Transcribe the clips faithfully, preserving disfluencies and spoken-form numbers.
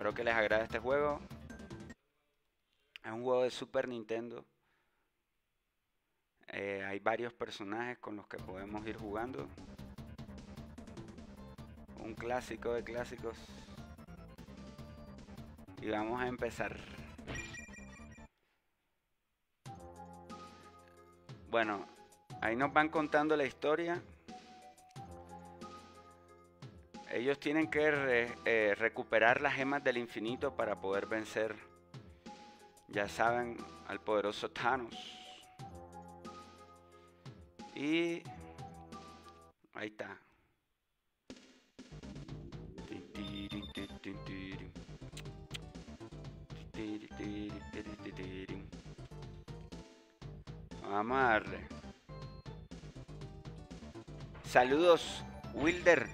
Espero que les agrade este juego. Es un juego de Super Nintendo. Eh, hay varios personajes con los que podemos ir jugando. Un clásico de clásicos. Y vamos a empezar. Bueno, ahí nos van contando la historia. Ellos tienen que re, eh, recuperar las gemas del infinito para poder vencer, ya saben, al poderoso Thanos. Y ahí está. Vamos a darle. Saludos, Wilder.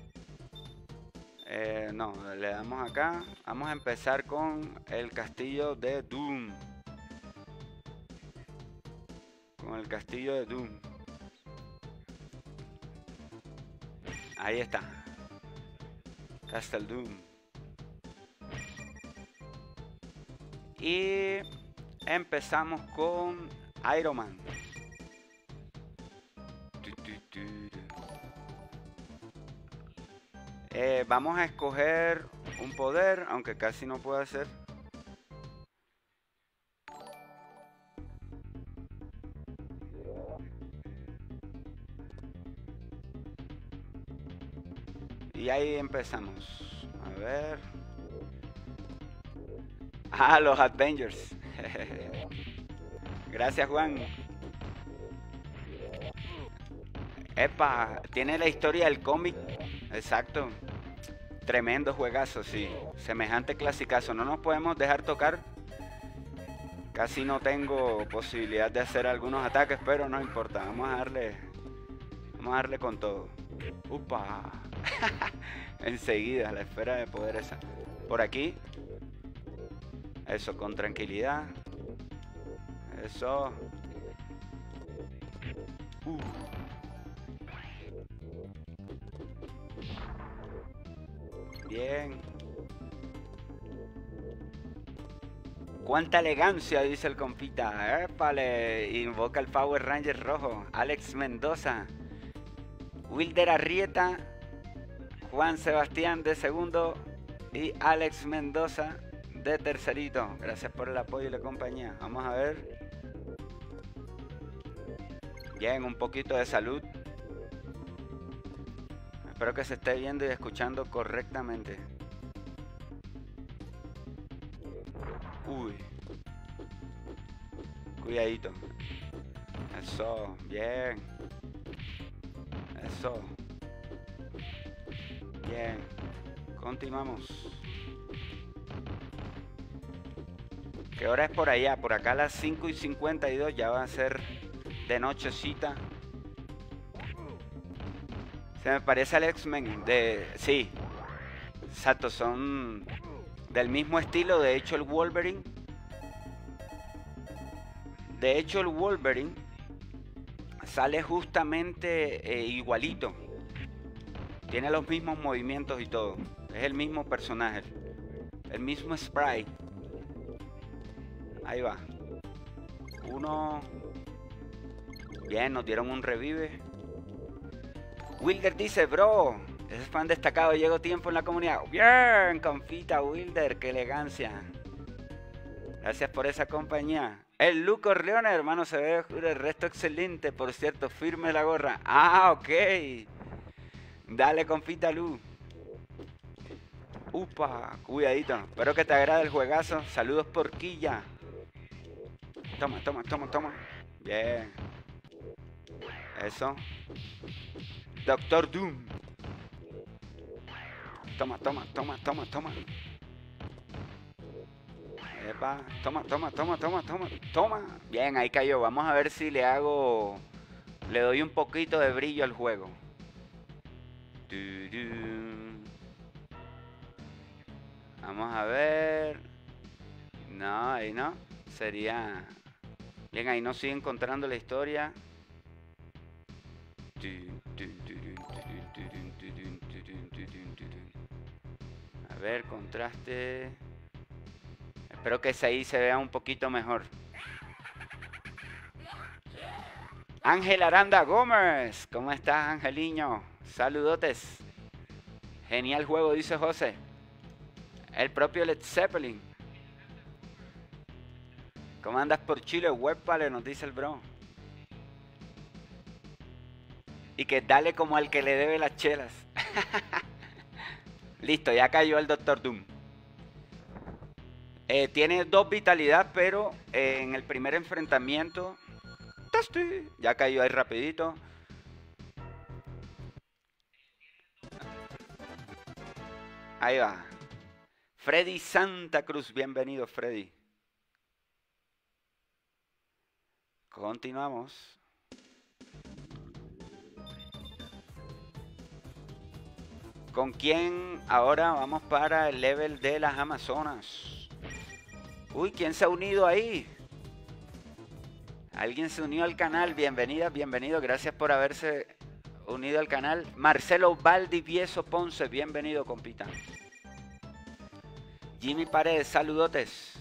Eh, no, le damos acá. Vamos a empezar con el castillo de Doom. Con el castillo de Doom. Ahí está. Castle Doom. Y empezamos con Iron Man. Eh, vamos a escoger un poder, aunque casi no puedo hacer. Y ahí empezamos. A ver. Ah, los Avengers. Gracias, Juan. Epa, tiene la historia del cómic. Exacto. Tremendo juegazo, sí. Semejante clasicazo. No nos podemos dejar tocar. Casi no tengo posibilidad de hacer algunos ataques, pero no importa. Vamos a darle. Vamos a darle con todo. Upa. Enseguida, la esfera de poder esa. Por aquí. Eso, con tranquilidad. Eso. Uh. Bien. Cuánta elegancia, dice el compita. Épale. Invoca el Power Ranger rojo. Alex Mendoza. Wilder Arrieta. Juan Sebastián de segundo. Y Alex Mendoza de tercerito. Gracias por el apoyo y la compañía. Vamos a ver. Bien, un poquito de salud. Espero que se esté viendo y escuchando correctamente. Uy. Cuidadito. Eso, bien. Eso. Bien. Continuamos. ¿Qué hora es por allá? Por acá a las cinco y cincuenta y dos ya va a ser de nochecita. Se me parece al X-Men de... Sí. Exacto, son del mismo estilo. De hecho el Wolverine... De hecho el Wolverine sale justamente eh, igualito. Tiene los mismos movimientos y todo. Es el mismo personaje. El mismo sprite. Ahí va. Uno. Bien, nos dieron un revive. Wilder dice, bro, ese fan destacado, llegó tiempo en la comunidad. Bien, compita Wilder, qué elegancia. Gracias por esa compañía. El Lu Corleone, hermano, se ve el resto excelente. Por cierto, firme la gorra. Ah, ok. Dale, compita Lu. Upa, cuidadito. Espero que te agrade el juegazo. Saludos por Quilla. Toma, toma, toma, toma. Bien. Eso. Doctor Doom. Toma, toma, toma, toma, toma. Epa. Toma, toma, toma, toma, toma, toma. Bien, ahí cayó. Vamos a ver si le hago... Le doy un poquito de brillo al juego. Vamos a ver. No, ahí no. Sería... Bien, ahí no sigue encontrando la historia. A ver, contraste. Espero que ese ahí se vea un poquito mejor. Ángel Aranda Gómez. ¿Cómo estás, Angeliño? Saludotes. Genial juego, dice José. El propio Led Zeppelin. ¿Cómo andas por Chile? Webpale, nos dice el bro. Y que dale como al que le debe las chelas. Listo, ya cayó el doctor Doom. Eh, tiene dos vitalidad, pero eh, en el primer enfrentamiento... Ya cayó ahí rapidito. Ahí va. Freddy Santa Cruz, bienvenido Freddy. Continuamos. ¿Con quién ahora vamos para el level de las Amazonas? Uy, ¿quién se ha unido ahí? Alguien se unió al canal. Bienvenida, bienvenido. Gracias por haberse unido al canal. Marcelo Valdivieso Ponce, bienvenido, compita. Jimmy Paredes, saludotes.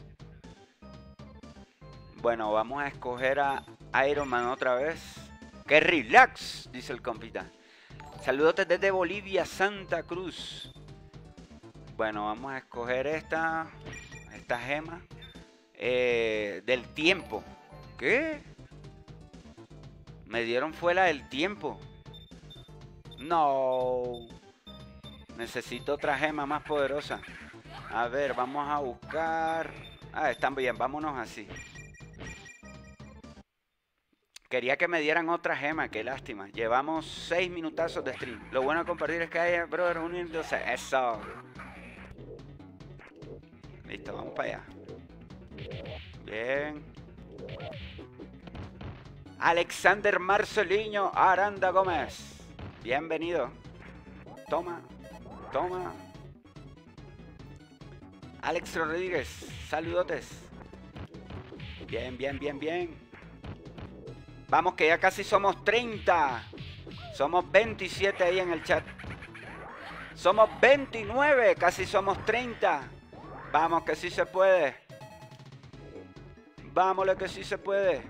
Bueno, vamos a escoger a Iron Man otra vez. ¡Qué relax! Dice el compita. Saludotes desde Bolivia, Santa Cruz. Bueno, vamos a escoger esta, esta gema eh, del tiempo. ¿Qué? Me dieron fue la del tiempo. No. Necesito otra gema más poderosa. A ver, vamos a buscar. Ah, están bien, vámonos así. Quería que me dieran otra gema, qué lástima. Llevamos seis minutazos de stream. Lo bueno de compartir es que hay, brother, uniéndose. Eso. Listo, vamos para allá. Bien. Alexander Marceliño Aranda Gómez. Bienvenido. Toma, toma. Alex Rodríguez, saludotes. Bien, bien, bien, bien. Vamos que ya casi somos treinta. Somos veintisiete ahí en el chat. Somos veintinueve, casi somos treinta. Vamos que sí se puede. Vámonos que sí se puede.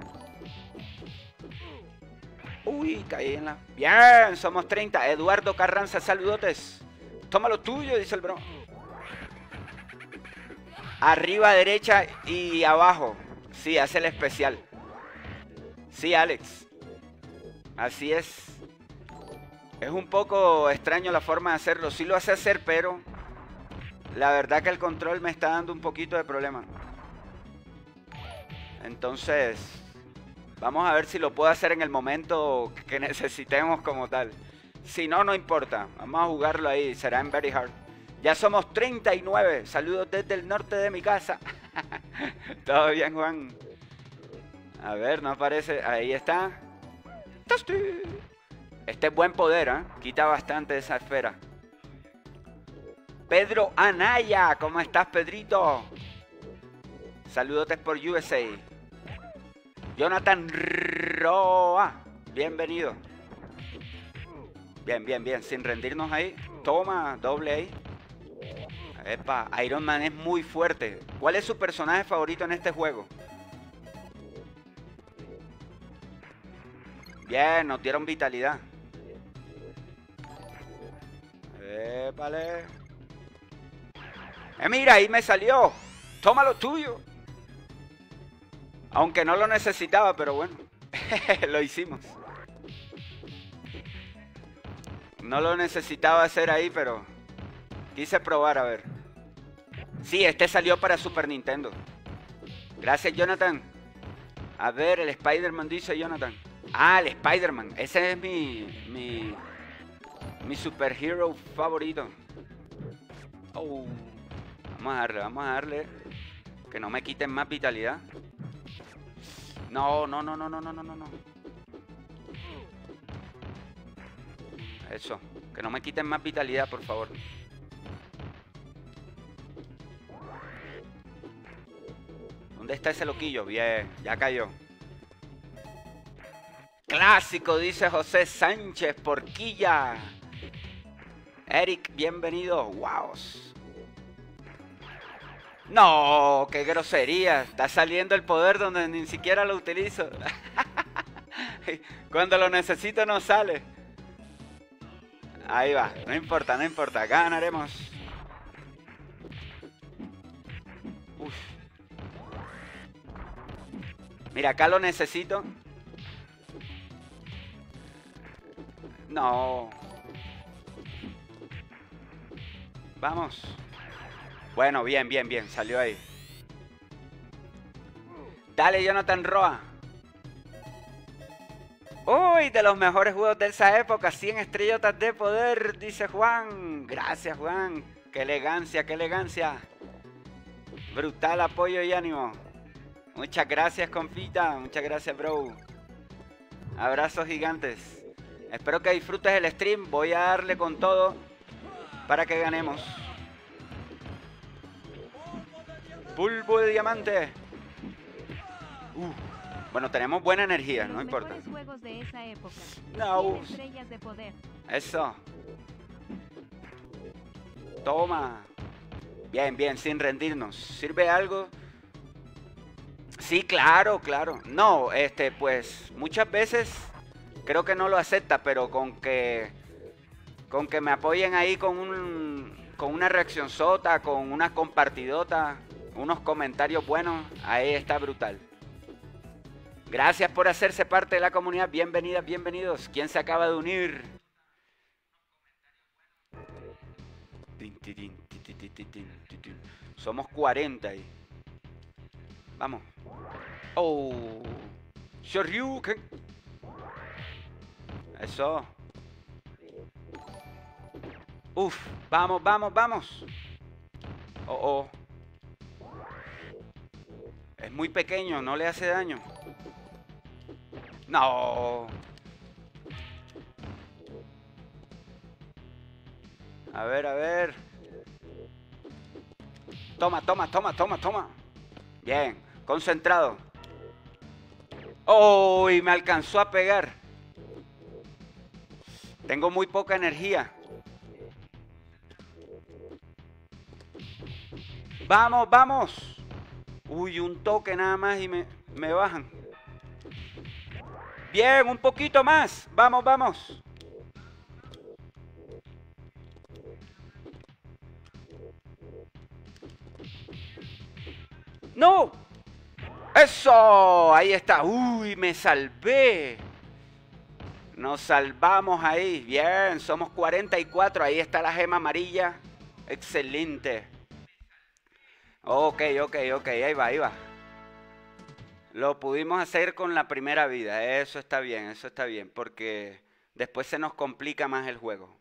Uy, caí en la... Bien, somos treinta. Eduardo Carranza, saludotes. Toma lo tuyo, dice el bro. Arriba, derecha y abajo. Sí, hace el especial. Sí, Alex. Así es. Es un poco extraño la forma de hacerlo. Sí lo hace hacer, pero la verdad que el control me está dando un poquito de problema. Entonces, vamos a ver si lo puedo hacer en el momento que necesitemos como tal. Si no, no importa. Vamos a jugarlo ahí. Será en Very Hard. Ya somos treinta y nueve. Saludos desde el norte de mi casa. ¿Todo bien, Juan? A ver, no aparece. Ahí está. Este es buen poder, ¿eh? Quita bastante esa esfera. Pedro Anaya. ¿Cómo estás, Pedrito? Saludotes por U S A. Jonathan Roa. Bienvenido. Bien, bien, bien. Sin rendirnos ahí. Toma, doble ahí. Epa, Iron Man es muy fuerte. ¿Cuál es su personaje favorito en este juego? Bien, nos dieron vitalidad. Épale. Eh, mira, ahí me salió. Toma lo tuyo. Aunque no lo necesitaba, pero bueno. Lo hicimos. No lo necesitaba hacer ahí, pero quise probar, a ver. Sí, este salió para Super Nintendo. Gracias, Jonathan. A ver, el Spider-Man, dice Jonathan. Ah, el Spider-Man. Ese es mi, mi, mi superhero favorito. Oh. Vamos a darle, vamos a darle. Que no me quiten más vitalidad. No, no, no, no, no, no, no, no. Eso. Que no me quiten más vitalidad, por favor. ¿Dónde está ese loquillo? Bien, ya cayó. Clásico, dice José Sánchez Porquilla. Eric, bienvenido. Wow. No, qué grosería. Está saliendo el poder donde ni siquiera lo utilizo. Cuando lo necesito no sale. Ahí va, no importa, no importa. Ganaremos. Uf. Mira, acá lo necesito. No. Vamos. Bueno, bien, bien, bien. Salió ahí. Dale, Jonathan Roa. Uy, de los mejores juegos de esa época. cien estrellotas de poder, dice Juan. Gracias, Juan. Qué elegancia, qué elegancia. Brutal apoyo y ánimo. Muchas gracias, compita. Muchas gracias, bro. Abrazos gigantes. Espero que disfrutes el stream. Voy a darle con todo para que ganemos. Pulpo de diamante. Uh, bueno, tenemos buena energía, no importa. Juegos de esa época. No. Estrellas de poder. Eso. Toma. Bien, bien, sin rendirnos. ¿Sirve algo? Sí, claro, claro. No, este, pues, muchas veces creo que no lo acepta, pero con que con que me apoyen ahí con un con una reacción sota, con una compartidota, unos comentarios buenos, ahí está brutal. Gracias por hacerse parte de la comunidad. Bienvenidas, bienvenidos. ¿Quién se acaba de unir? Somos cuarenta ahí. Vamos. Oh. Shoryuken. Eso. Uf. Vamos, vamos, vamos. Oh, oh. Es muy pequeño, no le hace daño. No. A ver, a ver. Toma, toma, toma, toma, toma. Bien, concentrado. ¡Oh! Y me alcanzó a pegar. Tengo muy poca energía. Vamos, vamos. Uy, un toque nada más y me, me bajan. Bien, un poquito más. Vamos, vamos. ¡No! ¡Eso! Ahí está. ¡Uy! Me salvé. Nos salvamos ahí. Bien, somos cuarenta y cuatro. Ahí está la gema amarilla. Excelente. Ok, ok, ok. Ahí va, ahí va. Lo pudimos hacer con la primera vida. Eso está bien, eso está bien. Porque después se nos complica más el juego.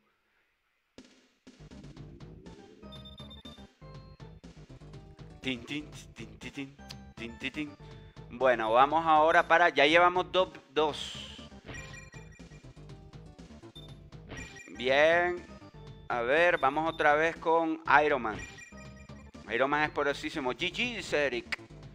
Tin, tin, tin, tin, tin, tin, tin, tin. Bueno, vamos ahora para... Ya llevamos dos. dos. Bien. A ver, vamos otra vez con Iron Man. Iron Man es poderosísimo. G G, Eric.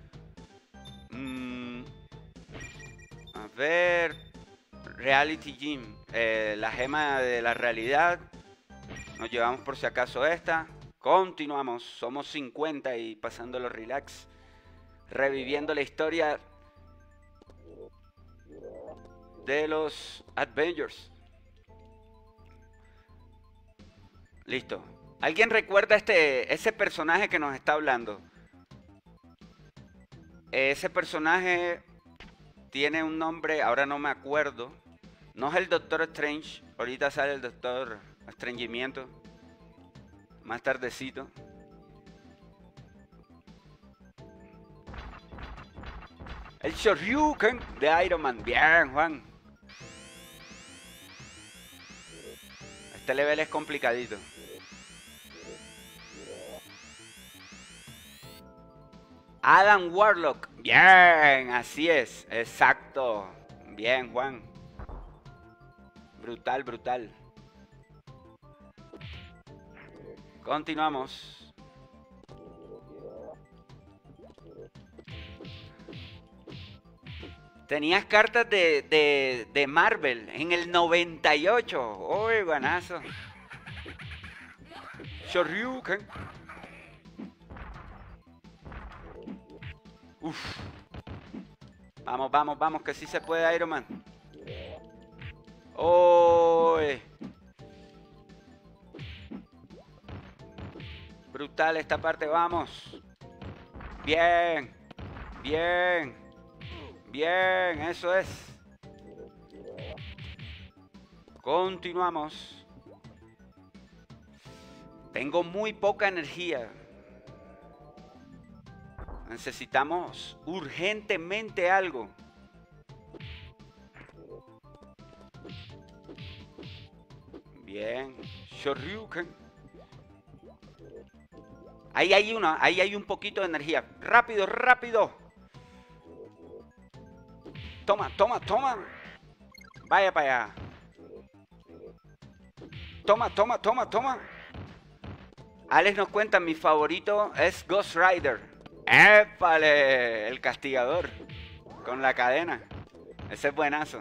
Mm. A ver. Reality Gym. Eh, la gema de la realidad. Nos llevamos por si acaso esta. Continuamos, somos cincuenta y pasándolo relax, reviviendo la historia de los Avengers. Listo. ¿Alguien recuerda este, ese personaje que nos está hablando? Ese personaje tiene un nombre, ahora no me acuerdo. No es el Doctor Strange, ahorita sale el Doctor Estrangimiento. Más tardecito. El Shoryuken de Iron Man. Bien, Juan. Este level es complicadito. Adam Warlock. Bien, así es. Exacto. Bien, Juan. Brutal, brutal. Continuamos. Tenías cartas de, de, de Marvel en el noventa y ocho. Uy, guanazo. Shoryuken. Uf. Vamos, vamos, vamos, que sí se puede, Iron Man. ¡Oh! Brutal esta parte, vamos. Bien. Bien. Bien, eso es. Continuamos. Tengo muy poca energía. Necesitamos urgentemente algo. Bien. Shoryuken. Ahí hay una, ahí hay un poquito de energía. Rápido, rápido. Toma, toma, toma. Vaya para allá. Toma, toma, toma, toma. Alex nos cuenta, mi favorito es Ghost Rider. ¡Épale! El castigador. Con la cadena. Ese es buenazo.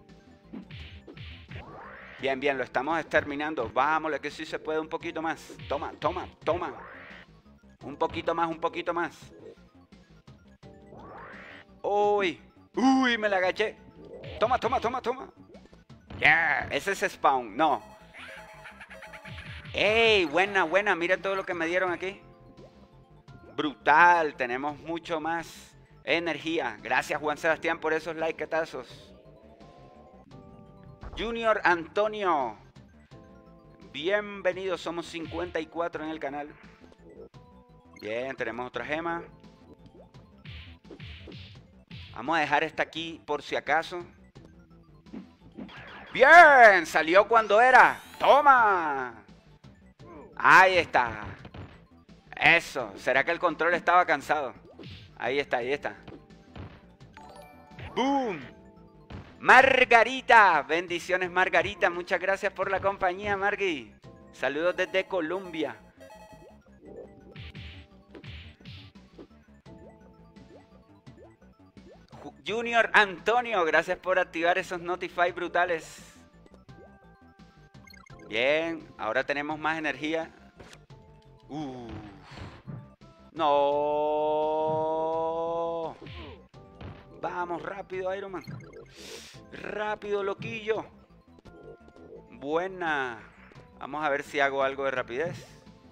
Bien, bien, lo estamos exterminando. Vámonos, que sí se puede un poquito más. Toma, toma, toma. Un poquito más, un poquito más. Uy. Uy, me la agaché. Toma, toma, toma, toma. Yeah, ese es spawn. No. ¡Ey! Buena, buena. Mira todo lo que me dieron aquí. Brutal. Tenemos mucho más energía. Gracias, Juan Sebastián, por esos liketazos. Junior Antonio. Bienvenidos. Somos cincuenta y cuatro en el canal. Bien, tenemos otra gema. Vamos a dejar esta aquí por si acaso. Bien, salió cuando era. Toma. Ahí está. Eso. ¿Será que el control estaba cansado? Ahí está, ahí está. ¡Boom! Margarita. Bendiciones, Margarita. Muchas gracias por la compañía, Margui. Saludos desde Colombia. Junior Antonio, gracias por activar esos Notify brutales. Bien, ahora tenemos más energía. Uh. No. Vamos, rápido, Iron Man. Rápido, loquillo. Buena. Vamos a ver si hago algo de rapidez.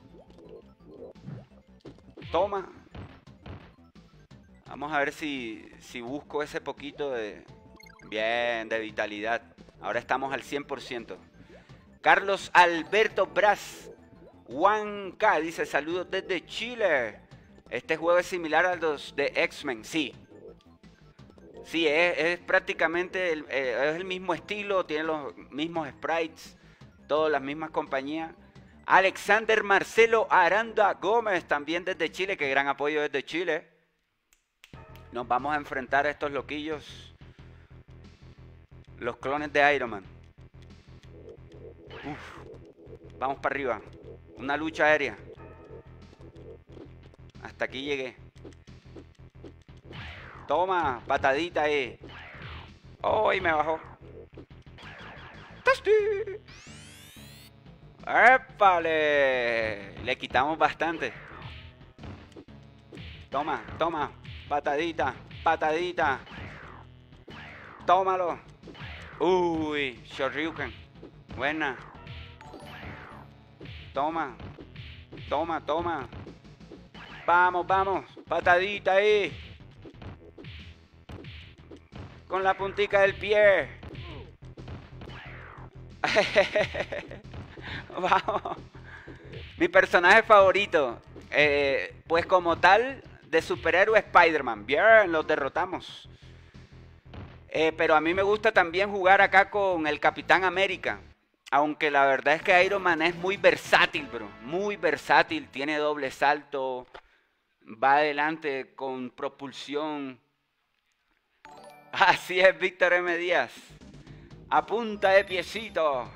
Toma. Vamos a ver si, si busco ese poquito de... Bien, de vitalidad. Ahora estamos al cien por ciento. Carlos Alberto Braz. Juan K. dice, saludos desde Chile. Este juego es similar a los de X-Men. Sí. Sí, es, es prácticamente el, eh, es el mismo estilo. Tiene los mismos sprites. Todas las mismas compañías. Alexander Marcelo Aranda Gómez. También desde Chile. Qué gran apoyo desde Chile. Nos vamos a enfrentar a estos loquillos. Los clones de Iron Man. Uf. Vamos para arriba. Una lucha aérea. Hasta aquí llegué. Toma, patadita ahí. ¡Oh! Y me bajó. ¡Tasty! ¡Épale! Le quitamos bastante. Toma, toma. Patadita, patadita. Tómalo. Uy, Shoryuken. Buena. Toma. Toma, toma. Vamos, vamos. Patadita ahí. Con la puntica del pie. Vamos. Mi personaje favorito. Eh, pues como tal... De superhéroe Spider-Man. Bien, los derrotamos. Eh, pero a mí me gusta también jugar acá con el Capitán América. Aunque la verdad es que Iron Man es muy versátil, bro. Muy versátil. Tiene doble salto. Va adelante con propulsión. Así es, Víctor M. Díaz. A punta de piecito.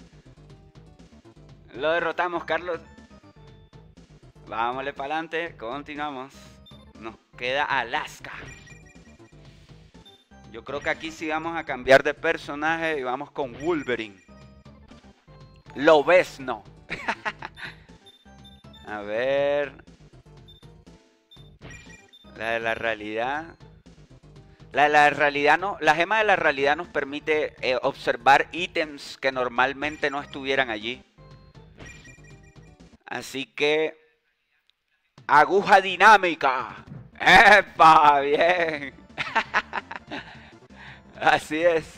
Lo derrotamos, Carlos. Vámonos para adelante. Continuamos. Nos queda Alaska. Yo creo que aquí sí vamos a cambiar de personaje y vamos con Wolverine. Lo ves, no. A ver. La de la realidad. La de la realidad no. La gema de la realidad nos permite eh, observar ítems que normalmente no estuvieran allí. Así que. Aguja dinámica. ¡Epa! Bien. Así es.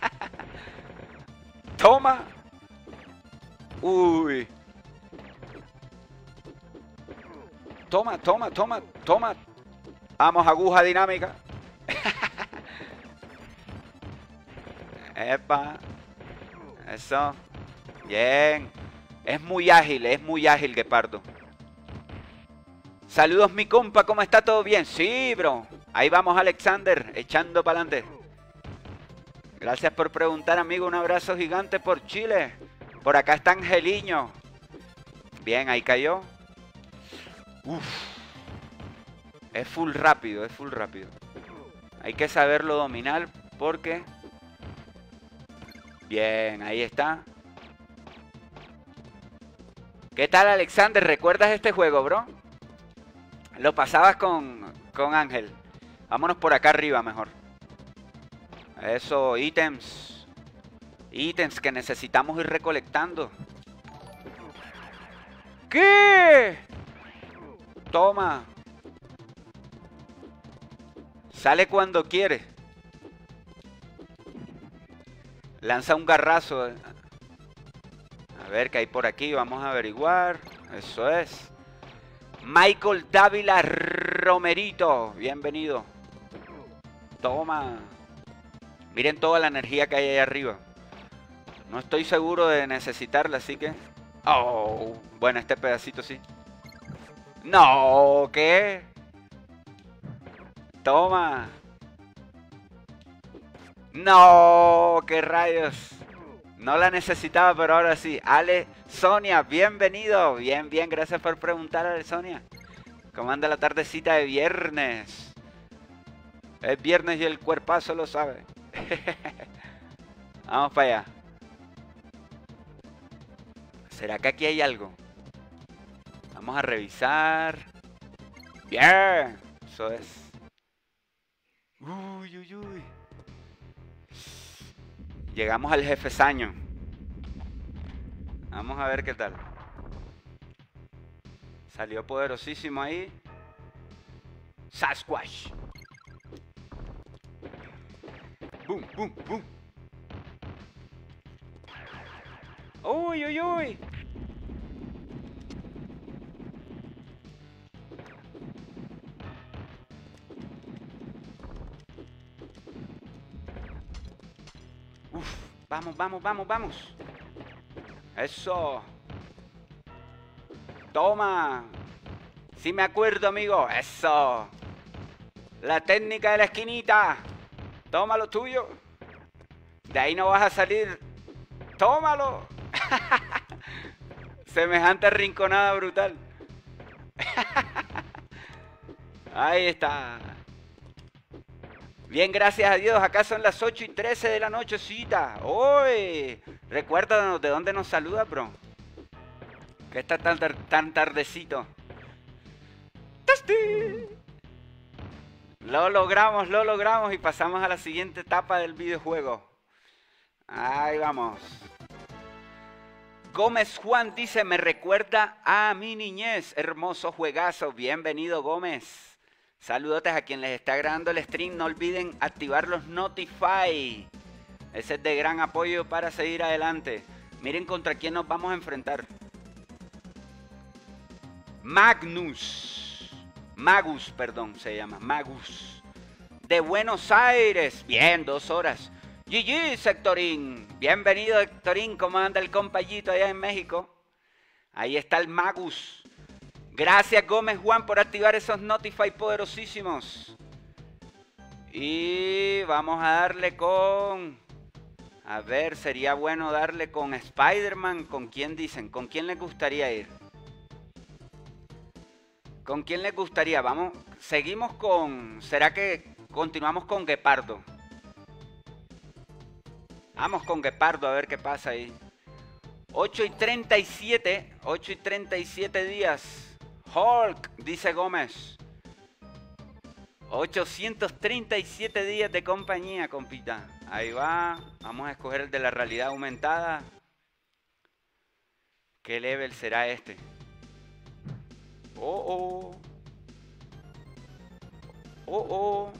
Toma. Uy. Toma, toma, toma, toma. Vamos, aguja dinámica. Epa. Eso. Bien. Es muy ágil, es muy ágil, Guepardo. Saludos, mi compa, ¿cómo está? ¿Todo bien? Sí, bro. Ahí vamos, Alexander, echando para adelante. Gracias por preguntar, amigo. Un abrazo gigante por Chile. Por acá está Angeliño. Bien, ahí cayó. Uf. Es full rápido, es full rápido. Hay que saberlo dominar porque... Bien, ahí está. ¿Qué tal, Alexander? ¿Recuerdas este juego, bro? Lo pasabas con, con Ángel. Vámonos por acá arriba mejor. Eso, ítems. Ítems que necesitamos ir recolectando. ¿Qué? Toma. Sale cuando quiere. Lanza un garrazo. A ver qué hay por aquí. Vamos a averiguar. Eso es. Michael Dávila Romerito. Bienvenido. Toma. Miren toda la energía que hay ahí arriba. No estoy seguro de necesitarla, así que... Oh, bueno, este pedacito sí. No, ¿qué? Toma. No, qué rayos. No la necesitaba, pero ahora sí. Ale, Sonia, bienvenido. Bien, bien, gracias por preguntar, Ale, Sonia. ¿Cómo anda la tardecita de viernes? Es viernes y el cuerpazo lo sabe. Vamos para allá. ¿Será que aquí hay algo? Vamos a revisar. Bien. Eso es. Uy, uy, uy. Llegamos al jefesaño. Vamos a ver qué tal. Salió poderosísimo ahí. Sasquatch. Boom, boom, boom. Uy, uy, uy. Uf, vamos, vamos, vamos, vamos. Eso. Toma. Sí me acuerdo, amigo. Eso. La técnica de la esquinita. Toma lo tuyo. De ahí no vas a salir. Tómalo. Semejante rinconada brutal. Ahí está. Bien, gracias a Dios. Acá son las ocho y trece de la nochecita. ¡Uy! Recuérdanos de dónde nos saluda, bro. Que está tan, tan tardecito. ¡Tasti! Lo logramos, lo logramos y pasamos a la siguiente etapa del videojuego. Ahí vamos. Gómez Juan dice, me recuerda a mi niñez. Hermoso juegazo. Bienvenido, Gómez. Saludotes a quien les está grabando el stream. No olviden activar los Notify. Ese es de gran apoyo para seguir adelante. Miren contra quién nos vamos a enfrentar. Magnus. Magus, perdón, se llama. Magus. De Buenos Aires. Bien, dos horas. G G, Sectorín. Bienvenido, Sectorín. ¿Cómo anda el compayito allá en México? Ahí está el Magus. Gracias, Gómez Juan, por activar esos Notify poderosísimos. Y vamos a darle con... A ver, sería bueno darle con Spider-Man. ¿Con quién dicen? ¿Con quién les gustaría ir? ¿Con quién les gustaría? Vamos, seguimos con... ¿Será que continuamos con Guepardo? Vamos con Guepardo a ver qué pasa ahí. ocho y treinta y siete. ocho y treinta y siete días. Hulk, dice Gómez. ochocientos treinta y siete días de compañía, compita. Ahí va. Vamos a escoger el de la realidad aumentada. ¿Qué level será este? Oh, oh. Oh, oh.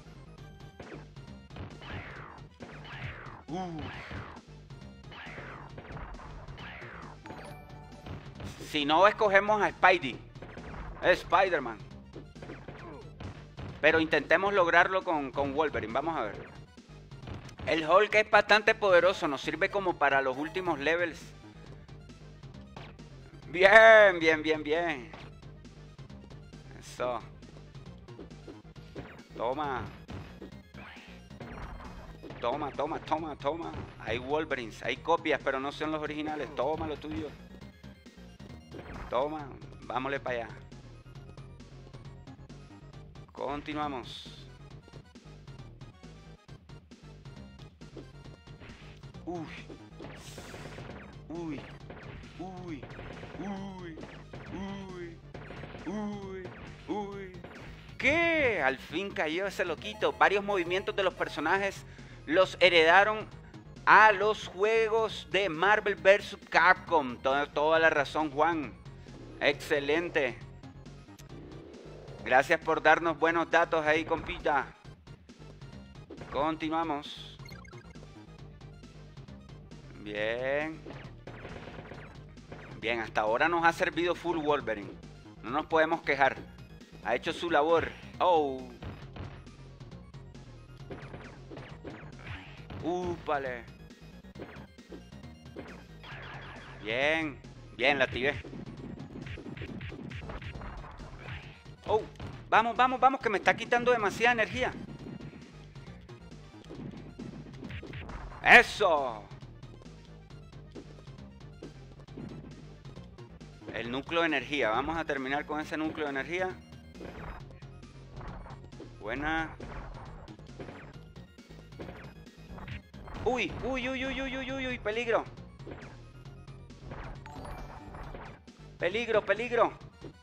Uh. Si no, escogemos a Spidey. Es Spider-Man. Pero intentemos lograrlo con, con Wolverine. Vamos a ver. El Hulk es bastante poderoso. Nos sirve como para los últimos levels. Bien, bien, bien, bien. Eso. Toma. Toma, toma, toma, toma. Hay Wolverines, hay copias, pero no son los originales. Toma lo tuyo. Toma, vámonos para allá. Continuamos. Uy. Uy. Uy. Uy. Uy. Uy. Uy. ¿Qué? Al fin cayó ese loquito. Varios movimientos de los personajes los heredaron a los juegos de Marvel versus. Capcom. Toda, toda la razón, Juan. Excelente. Gracias por darnos buenos datos ahí, compita. Continuamos. Bien. Bien, hasta ahora nos ha servido full Wolverine. No nos podemos quejar. Ha hecho su labor. Oh. Úpale. Bien. Bien, la activé. Oh. Vamos, vamos, vamos, que me está quitando demasiada energía. ¡Eso! El núcleo de energía. Vamos a terminar con ese núcleo de energía. Buena. Uy, uy, uy, uy, uy, uy, uy, uy, peligro. Peligro, peligro.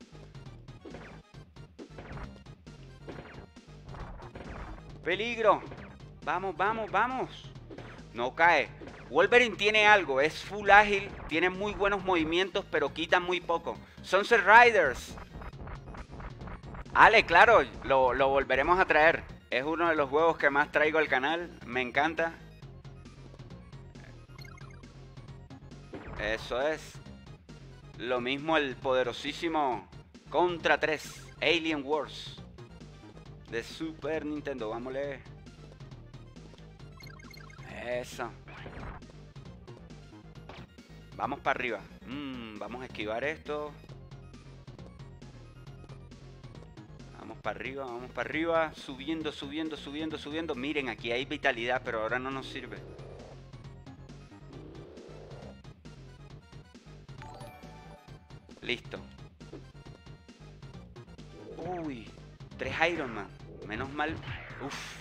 Peligro. Vamos, vamos, vamos. No cae. Wolverine tiene algo. Es full ágil. Tiene muy buenos movimientos, pero quita muy poco. Sunset Riders. Ale, claro. Lo, lo volveremos a traer. Es uno de los juegos que más traigo al canal. Me encanta. Eso es. Lo mismo el poderosísimo Contra tres. Alien Wars. De Super Nintendo. Vámonos. Eso. Vamos para arriba. Mm, vamos a esquivar esto. Vamos para arriba, vamos para arriba. Subiendo, subiendo, subiendo, subiendo. Miren, aquí hay vitalidad, pero ahora no nos sirve. Listo. Uy, tres Iron Man. Menos mal. Uf.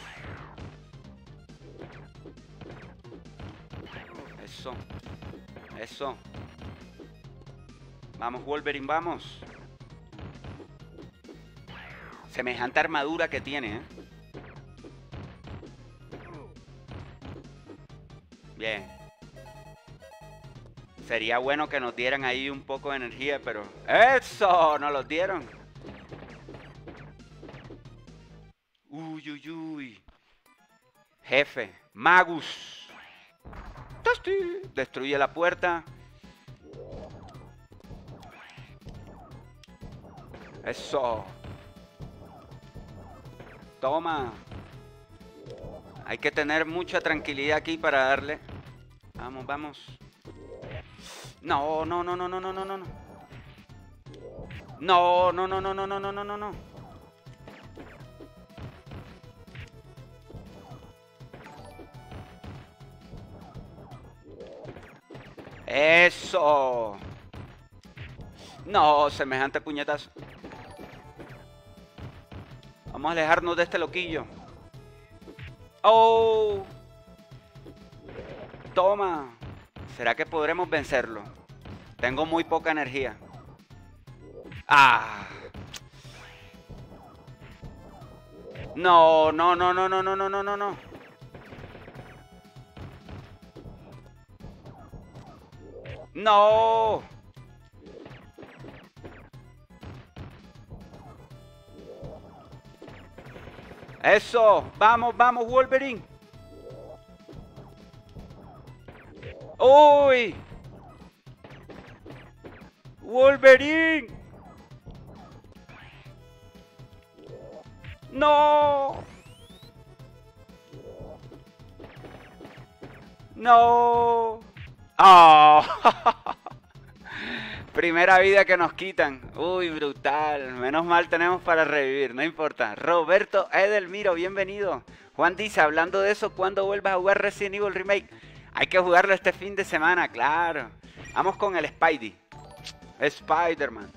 Eso. Eso. Vamos, Wolverine, vamos. Semejante armadura que tiene, ¿eh? Bien. Sería bueno que nos dieran ahí un poco de energía, pero... ¡Eso! ¡Nos los dieron! Uy, uy, uy. Jefe. Magus. Destruye la puerta. Eso. Toma. Hay que tener mucha tranquilidad aquí para darle. Vamos, vamos. No, no, no, no, no, no, no, no. No, no, no, no, no, no, no, no, no, no. Eso. No, semejante puñetazo. Vamos a alejarnos de este loquillo. Oh. Toma. ¿Será que podremos vencerlo? Tengo muy poca energía. Ah. No, no, no, no, no, no, no, no, no, no. No. Eso. Vamos, vamos, Wolverine. ¡Uy! Wolverine. No. No. Oh. Primera vida que nos quitan. Uy, brutal. Menos mal tenemos para revivir, no importa. Roberto Edelmiro, bienvenido. Juan dice, hablando de eso, ¿cuándo vuelvas a jugar Resident Evil Remake? Hay que jugarlo este fin de semana, claro. Vamos con el Spidey. Spider-Man.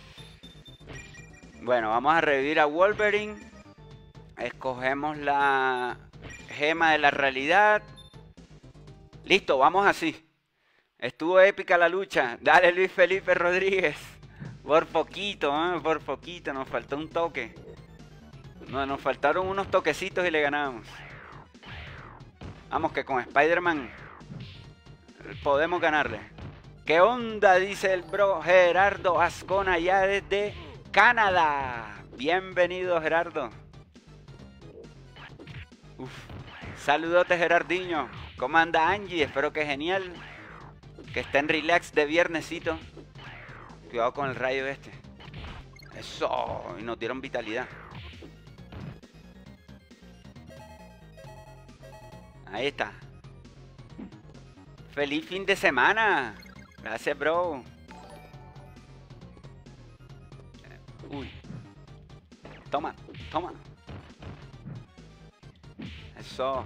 Bueno, vamos a revivir a Wolverine. Escogemos la gema de la realidad. Listo, vamos así. Estuvo épica la lucha. Dale, Luis Felipe Rodríguez. Por poquito, ¿eh? Por poquito. Nos faltó un toque. No, nos faltaron unos toquecitos y le ganamos. Vamos que con Spider-Man podemos ganarle. ¿Qué onda? Dice el bro Gerardo Ascona ya desde Canadá. Bienvenido, Gerardo. Uf. Saludotes, Gerardiño. ¿Cómo anda Angie? Espero que genial. Que estén relax de viernesito. Cuidado con el rayo este. Eso. Y nos dieron vitalidad. Ahí está. Feliz fin de semana. Gracias, bro. Uy. Toma, toma. Eso.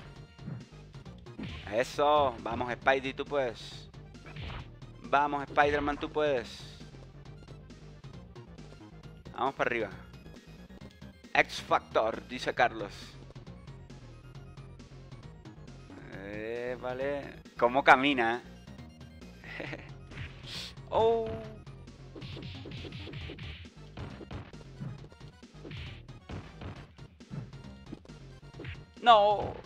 Eso. Vamos, Spidey, tú puedes. Vamos, Spider-Man, tú puedes. Vamos para arriba. X Factor, dice Carlos. Eh, vale. ¿Cómo camina? Oh. No.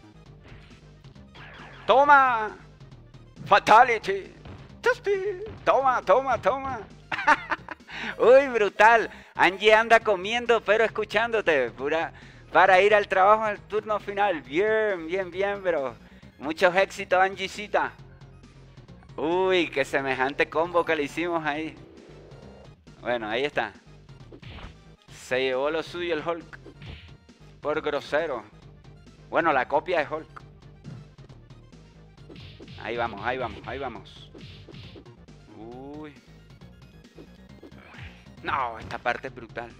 Toma. Fatality. Toma, toma, toma. Uy, brutal. Angie anda comiendo, pero escuchándote. Pura, para ir al trabajo en el turno final. Bien, bien, bien, bro. Muchos éxitos, Angiecita. Uy, qué semejante combo que le hicimos ahí. Bueno, ahí está. Se llevó lo suyo el Hulk. Por grosero. Bueno, la copia de Hulk. Ahí vamos, ahí vamos, ahí vamos. Uy. No, esta parte es brutal.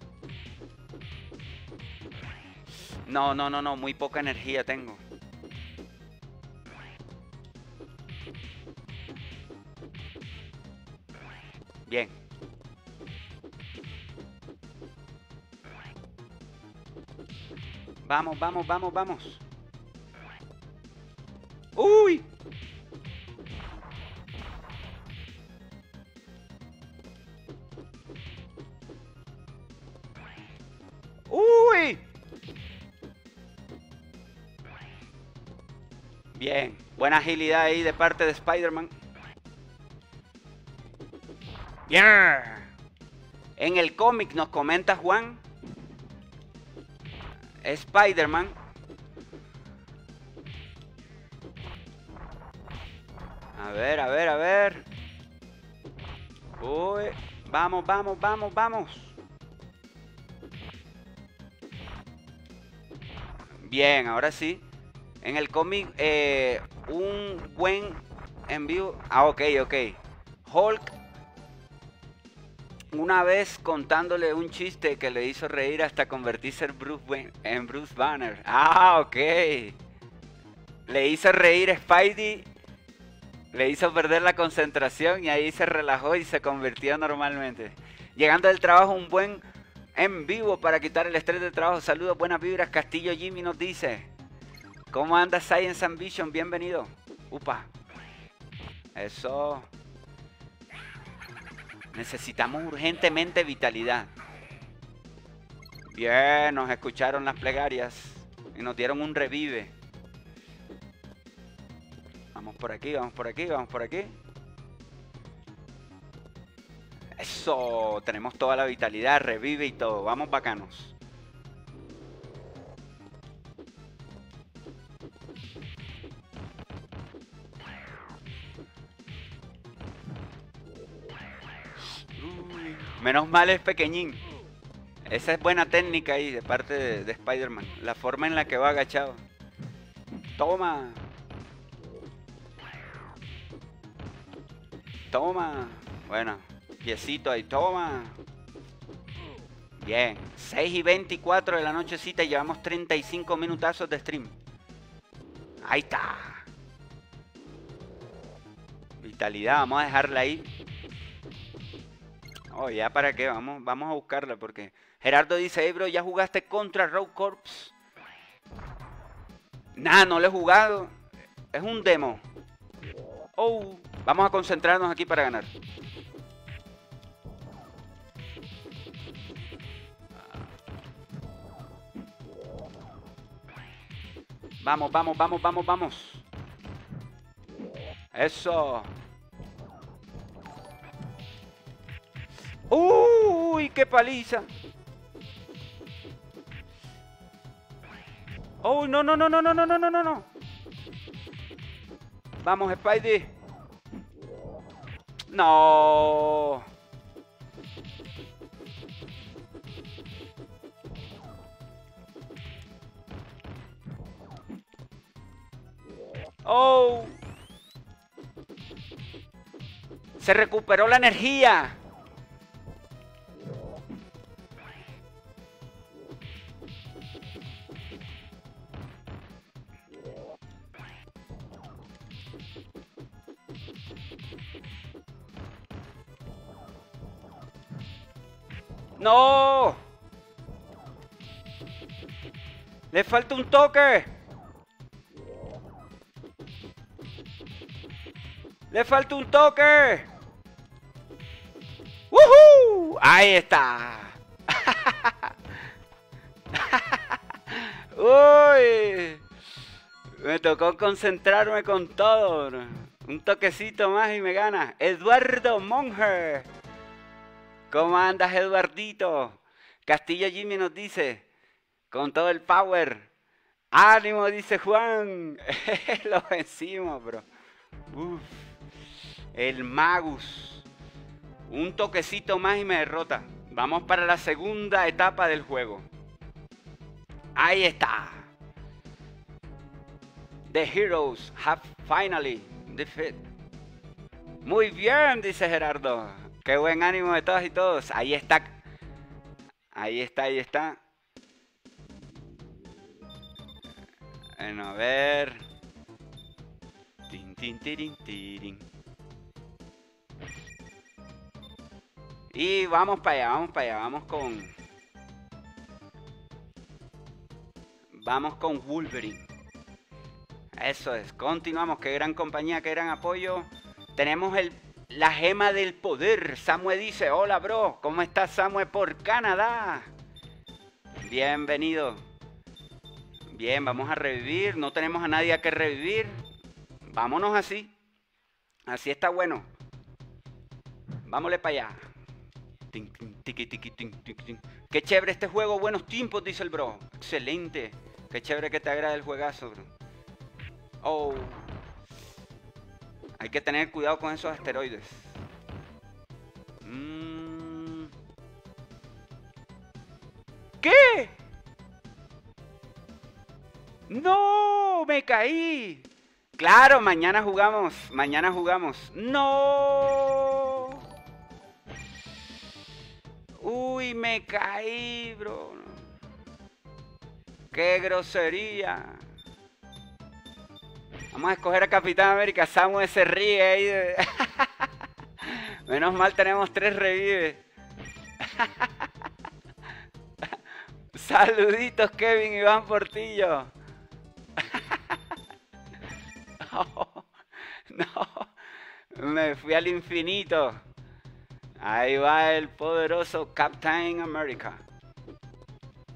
No, no, no, no, muy poca energía tengo. Bien. Vamos, vamos, vamos, vamos. ¡Uy! ¡Uy! Bien. Buena agilidad ahí de parte de Spider-Man. Yeah. En el cómic nos comenta Juan, Spider-Man a ver, a ver, a ver. Uy, vamos, vamos, vamos, vamos. Bien, ahora sí. En el cómic eh, un buen envío. Ah, ok, ok. Hulk una vez contándole un chiste que le hizo reír hasta convertirse en Bruce, Wayne, en Bruce Banner. Ah, ok. Le hizo reír Spidey, le hizo perder la concentración y ahí se relajó y se convirtió normalmente. Llegando del trabajo un buen en vivo para quitar el estrés del trabajo. Saludos, buenas vibras. Castillo Jimmy nos dice, ¿cómo anda Science Ambition? Bienvenido. Upa. Eso. Necesitamos urgentemente vitalidad. Bien, nos escucharon las plegarias y nos dieron un revive. Vamos por aquí, vamos por aquí, vamos por aquí. Eso, tenemos toda la vitalidad, revive y todo. Vamos bacanos. Uy, menos mal es pequeñín. Esa es buena técnica ahí de parte de, de Spider-Man. La forma en la que va agachado. Toma. Toma. Bueno, piecito ahí. Toma. Bien. seis y veinticuatro de la nochecita y llevamos treinta y cinco minutazos de stream. Ahí está. Vitalidad. Vamos a dejarla ahí. Oh, ya para qué. Vamos, vamos a buscarla porque... Gerardo dice, hey bro, ¿ya jugaste contra Rogue Corps? Nah, no lo he jugado. Es un demo. Oh, vamos a concentrarnos aquí para ganar. Vamos, vamos, vamos, vamos, vamos. Eso. Uy, qué paliza. Oh, no, no, no, no, no, no, no, no, no. Vamos, Spidey. No. Oh. Se recuperó la energía. ¡No! ¡Le falta un toque! ¡Le falta un toque! ¡Woohoo! ¡Ahí está! ¡Uy! Me tocó concentrarme con todo. Un toquecito más y me gana. Eduardo Monge. ¿Cómo andas, Eduardito? Castillo Jimmy nos dice, con todo el power. ¡Ánimo!, dice Juan. Lo vencimos, bro. Uf. El Magus. Un toquecito más y me derrota. Vamos para la segunda etapa del juego. Ahí está. The heroes have finally defeated. Muy bien, dice Gerardo. Qué buen ánimo de todas y todos. Ahí está. Ahí está, ahí está. Bueno, a ver. Tin, tin, tirin, tirin. Y vamos para allá, vamos para allá. Vamos con... Vamos con Wolverine. Eso es. Continuamos. Qué gran compañía, qué gran apoyo. Tenemos el... La gema del poder. Samue dice, hola bro, ¿cómo estás, Samue, por Canadá? Bienvenido. Bien, vamos a revivir. No tenemos a nadie a que revivir. Vámonos así. Así está bueno. Vámonos para allá. Qué chévere este juego. Buenos tiempos, dice el bro. Excelente. Qué chévere que te agrade el juegazo, bro. Oh. Hay que tener cuidado con esos asteroides. Mm. ¿Qué? ¡No! ¡Me caí! Claro, mañana jugamos. Mañana jugamos. ¡No! Uy, me caí, bro. ¡Qué grosería! Vamos a escoger a Capitán América. Samuel se ríe ahí. De... Menos mal tenemos tres revives. Saluditos, Kevin Iván Portillo. Oh, no, me fui al infinito. Ahí va el poderoso Captain America.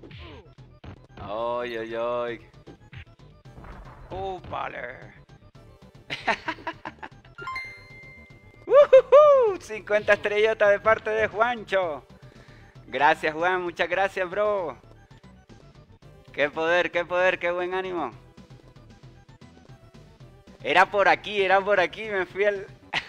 Ay, ay, ay. Uh, vale. uh, cincuenta estrellotas de parte de Juancho. Gracias, Juan. Muchas gracias, bro. Qué poder, qué poder, qué buen ánimo. Era por aquí, era por aquí. Me fui al...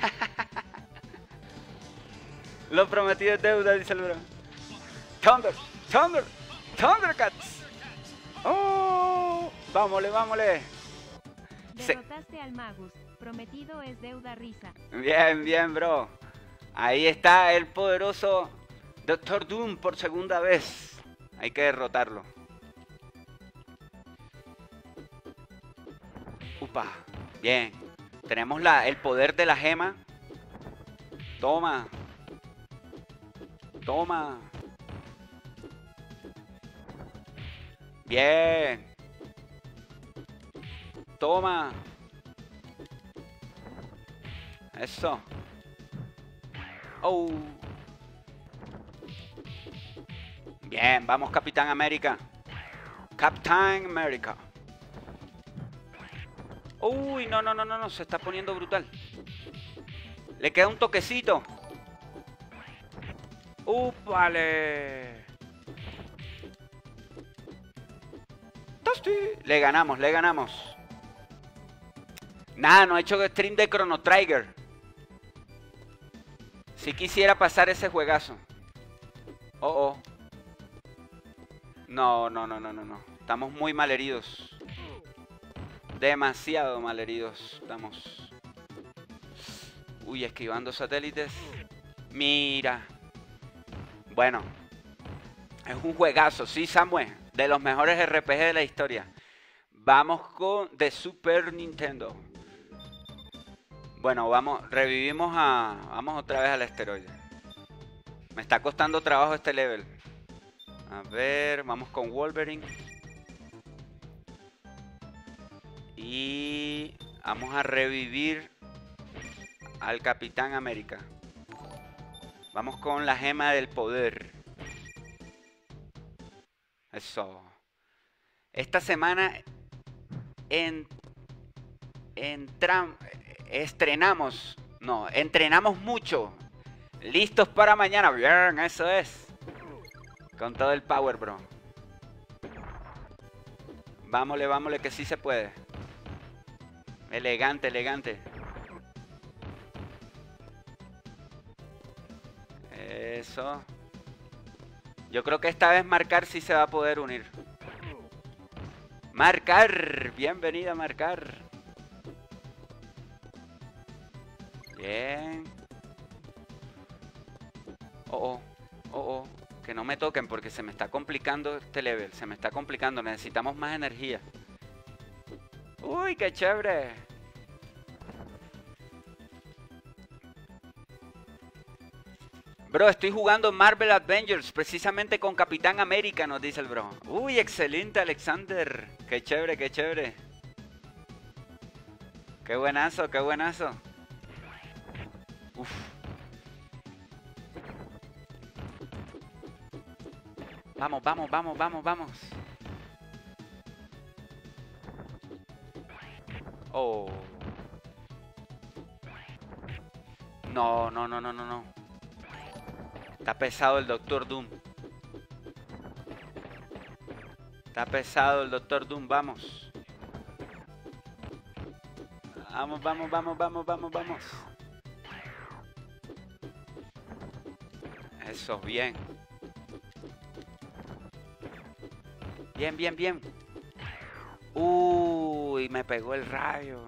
Lo prometido es deuda, dice el bro. Thunder, Thunder, Thundercats. Oh, vámosle, vámosle. Derrotaste al Magus. Prometido es deuda risa. Bien, bien, bro. Ahí está el poderoso Doctor Doom por segunda vez. Hay que derrotarlo. Upa. Bien. Tenemos la, el poder de la gema. Toma. Toma. Bien. Toma. Eso. Oh. Bien, vamos Capitán América. Captain America. Uy, no, no, no, no, no, se está poniendo brutal. Le queda un toquecito. ¡Upale! ¡Tosti! Le ganamos, le ganamos. Nada, no he hecho stream de Chrono Trigger. Si quisiera pasar ese juegazo. Oh, oh. No, no, no, no, no, no. Estamos muy malheridos. Demasiado malheridos estamos. Uy, esquivando satélites. Mira. Bueno. Es un juegazo, sí, Samuel. De los mejores R P G de la historia. Vamos con The Super Nintendo. Bueno, vamos, revivimos a... Vamos otra vez al esteroide. Me está costando trabajo este level. A ver, vamos con Wolverine. Y vamos a revivir al Capitán América. Vamos con la gema del poder. Eso. Esta semana en, entram, estrenamos, no, entrenamos mucho. Listos para mañana. Bien, eso es. Con todo el power, bro. Vámosle, vámosle, que sí se puede. Elegante, elegante. Eso. Yo creo que esta vez marcar sí se va a poder unir. Marcar. Bienvenida a marcar. Bien. Oh, oh. Oh, oh. Que no me toquen porque se me está complicando este level. Se me está complicando. Necesitamos más energía. Uy, qué chévere. Bro, estoy jugando Marvel Avengers precisamente con Capitán América, nos dice el bro. Uy, excelente, Alexander. Qué chévere, qué chévere. Qué buenazo, qué buenazo. Uf. Vamos, vamos, vamos, vamos, vamos. Oh. No, no, no, no, no, no. Está pesado el Doctor Doom. Está pesado el Doctor Doom, vamos. Vamos, vamos, vamos, vamos, vamos, vamos. Eso, bien. Bien, bien, bien. Uy, me pegó el rayo.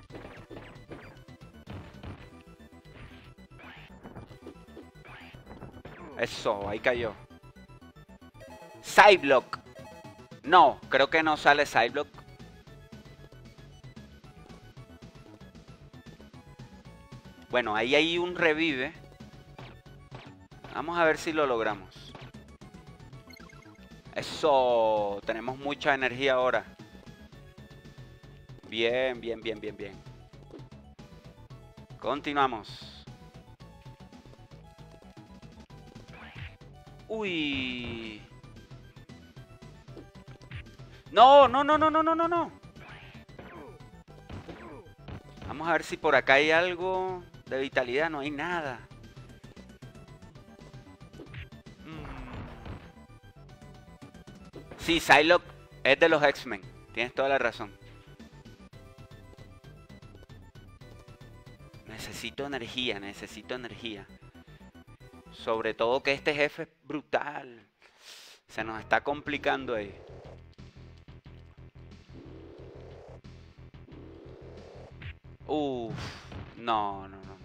Eso, ahí cayó. Psyblock. No, creo que no sale Psyblock. Bueno, ahí hay un revive. Vamos a ver si lo logramos. Eso, tenemos mucha energía ahora. Bien, bien, bien, bien, bien. Continuamos. Uy. No, no, no, no, no, no, no, no. Vamos a ver si por acá hay algo de vitalidad. No hay nada. Sí, Psylocke es de los X-Men. Tienes toda la razón. Necesito energía, necesito energía. Sobre todo que este jefe es brutal. Se nos está complicando ahí. Uff, no, no, no.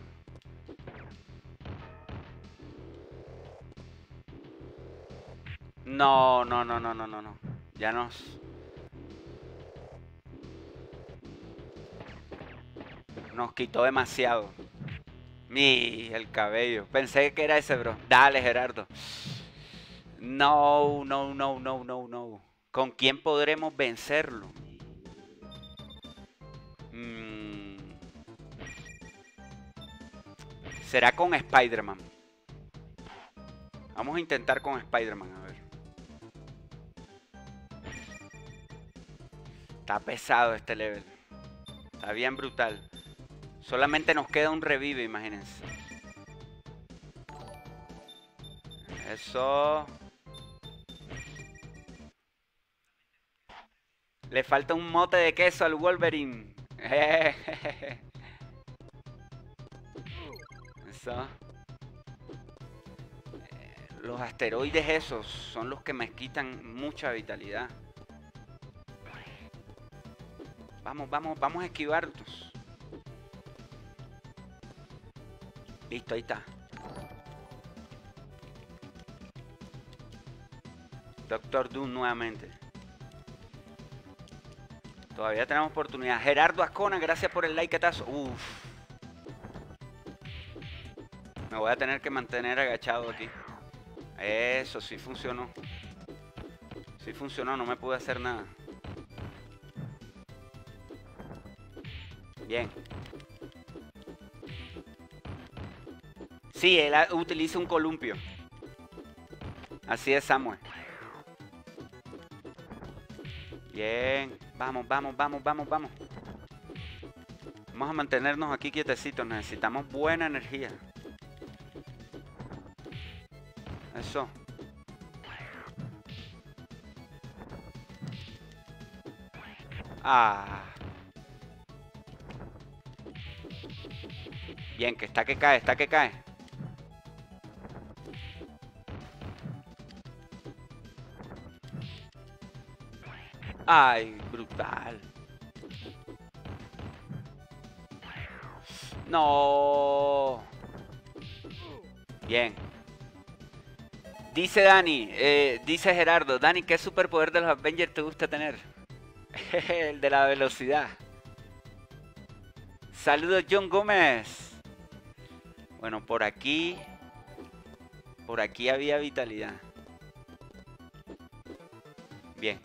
No, no, no, no, no, no, no. Ya nos... Nos quitó demasiado. Mi, el cabello. Pensé que era ese, bro. Dale, Gerardo. No, no, no, no, no, no. ¿Con quién podremos vencerlo? Mm. ¿Será con Spider-Man? Vamos a intentar con Spider-Man, a ver. Está pesado este level. Está bien brutal. Solamente nos queda un revive, imagínense. Eso. Le falta un mote de queso al Wolverine. Eso. Los asteroides esos son los que me quitan mucha vitalidad. Vamos, vamos, vamos a esquivarlos. Listo, ahí está. Doctor Doom nuevamente. Todavía tenemos oportunidad. Gerardo Ascona, gracias por el liketazo. Uff. Me voy a tener que mantener agachado aquí. Eso sí funcionó. Sí funcionó, no me pude hacer nada. Bien. Sí, él utiliza un columpio. Así es, Samuel. Bien. Vamos, vamos, vamos, vamos, vamos. Vamos a mantenernos aquí quietecitos. Necesitamos buena energía. Eso. Ah. Bien, que está que cae, está que cae. Ay, brutal. No. Bien. Dice Dani, eh, dice Gerardo, Dani, ¿qué superpoder de los Avengers te gusta tener? El de la velocidad. Saludos, John Gómez. Bueno, por aquí... Por aquí había vitalidad. Bien.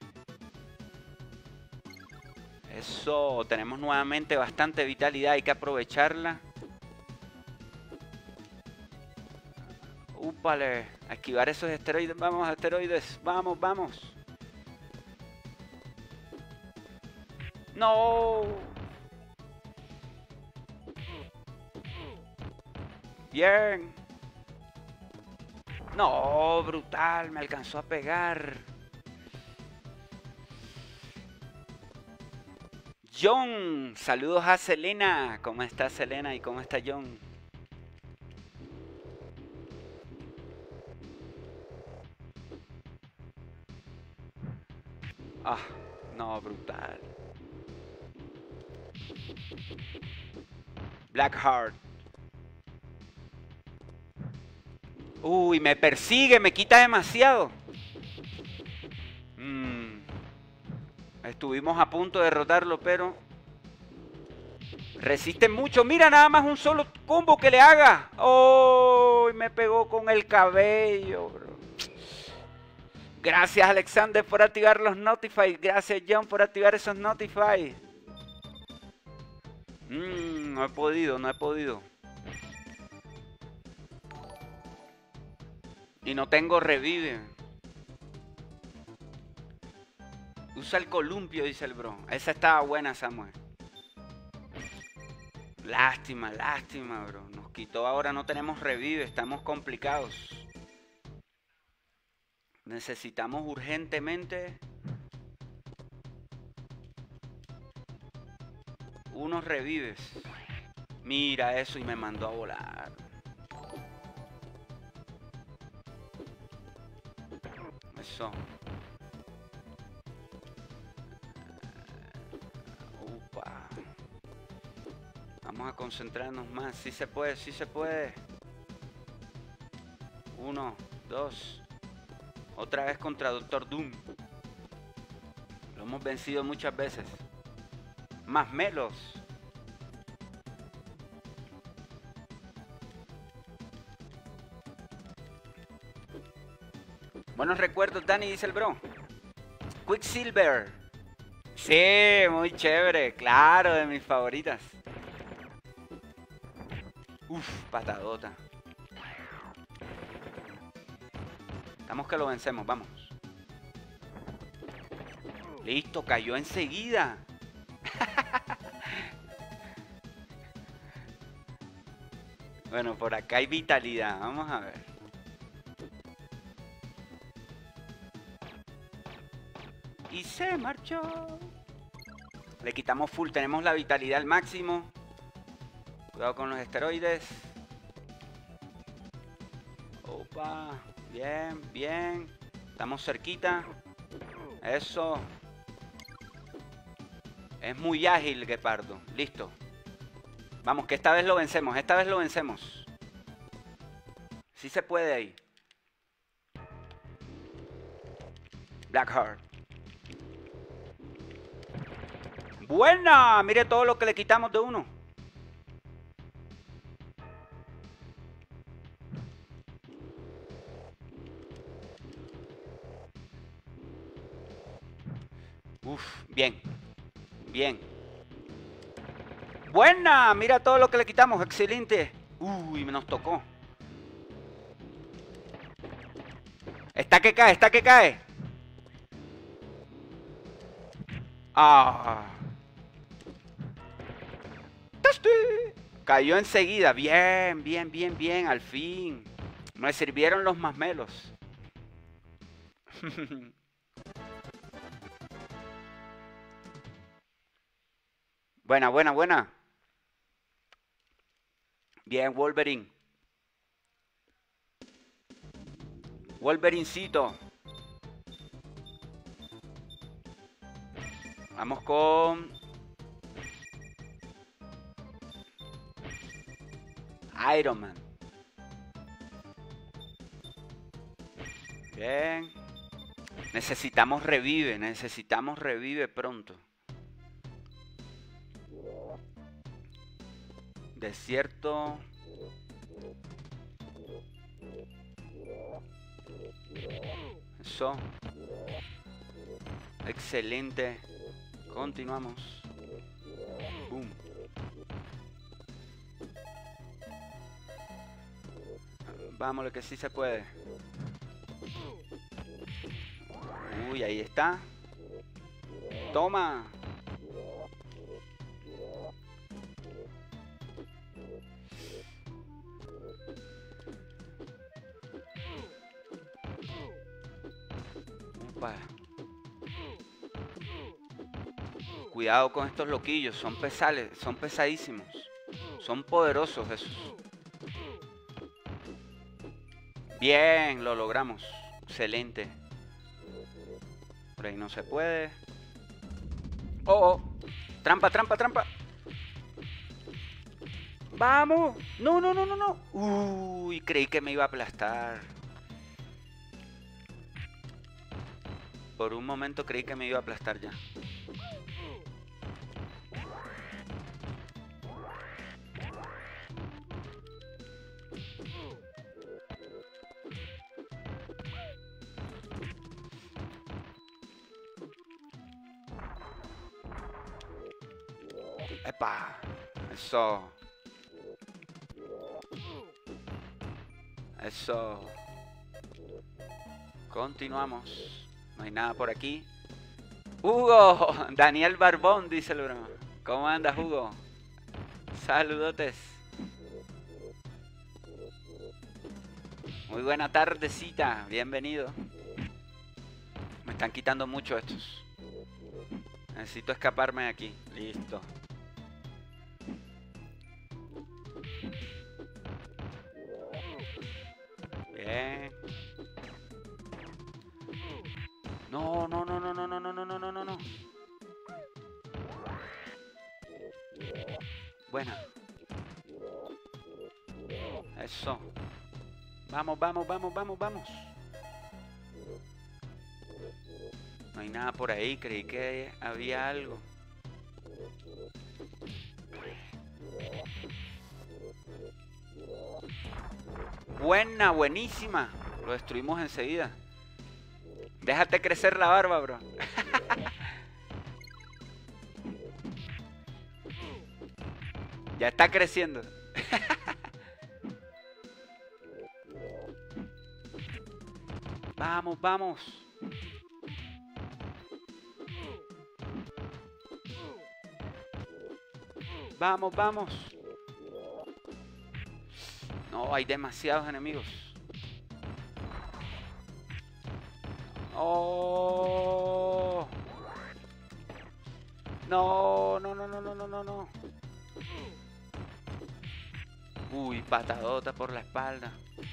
Eso, tenemos nuevamente bastante vitalidad, hay que aprovecharla. Úpale, a esquivar esos esteroides, vamos asteroides, vamos, vamos. No. Bien. No, brutal, me alcanzó a pegar. John, saludos a Selena. ¿Cómo está Selena y cómo está John? Ah, no, brutal. Blackheart. Uy, me persigue, me quita demasiado. Mm. Estuvimos a punto de derrotarlo, pero... resiste mucho. Mira, nada más un solo combo que le haga. Oh, me pegó con el cabello, bro. Gracias, Alexander, por activar los notify. Gracias, John, por activar esos notify. Mm, no he podido, no he podido. Y no tengo revive. Usa el columpio, dice el bro. Esa estaba buena, Samuel. Lástima, lástima, bro. Nos quitó ahora, no tenemos revive, estamos complicados. Necesitamos urgentemente unos revives. Mira eso y me mandó a volar. Eso. Upa. Vamos a concentrarnos más. Sí se puede, sí se puede. Uno, dos. Otra vez contra Doctor Doom. Lo hemos vencido muchas veces. Más melos. Buenos recuerdos, Dani, dice el bro. Quicksilver. Sí, muy chévere. Claro, de mis favoritas. Uf, patadota. Estamos que lo vencemos, vamos. Listo, cayó enseguida. Bueno, por acá hay vitalidad. Vamos a ver. Y se marchó. Le quitamos full. Tenemos la vitalidad al máximo. Cuidado con los esteroides. Opa. Bien, bien. Estamos cerquita. Eso. Es muy ágil el guepardo. Listo. Vamos, que esta vez lo vencemos. Esta vez lo vencemos. Sí se puede ahí. Blackheart. Buena. Mire todo lo que le quitamos de uno. Uf, bien. Bien. Buena. Mira todo lo que le quitamos. Excelente. Uy, nos tocó. Está que cae, está que cae. Ah. Cayó enseguida. Bien, bien, bien, bien. Al fin. Me sirvieron los masmelos. Buena, buena, buena. Bien, Wolverine. Wolverincito. Vamos con Iron Man. Bien. Necesitamos revive, necesitamos revive pronto. Desierto. Eso. Excelente. Continuamos. Boom. Vámonos que sí se puede. Uy, ahí está. Toma. Upa. Cuidado con estos loquillos, son pesales, son pesadísimos. Son poderosos esos. Bien, lo logramos. Excelente. Por ahí no se puede. Oh, oh. Trampa, trampa, trampa. Vamos. No, no, no, no, no. Uy, creí que me iba a aplastar. Por un momento creí que me iba a aplastar ya. ¡Epa! Eso. Eso. Continuamos. No hay nada por aquí. Hugo, Daniel Barbón, dice el bro. ¿Cómo andas, Hugo? Saludotes. Muy buena tardecita, bienvenido. Me están quitando mucho estos. Necesito escaparme de aquí. Listo. Bien. No, no, no, no, no, no, no, no, no, no, no. Buena. Eso. Vamos, vamos, vamos, vamos, vamos. No hay nada por ahí, creí que había algo. Buena, buenísima. Lo destruimos enseguida. Déjate crecer la barba, bro. Ya está creciendo. Vamos, vamos. Vamos, vamos. No, hay demasiados enemigos. Oh. No, no, no, no, no, no, no, no. Uy, patadota por la espalda.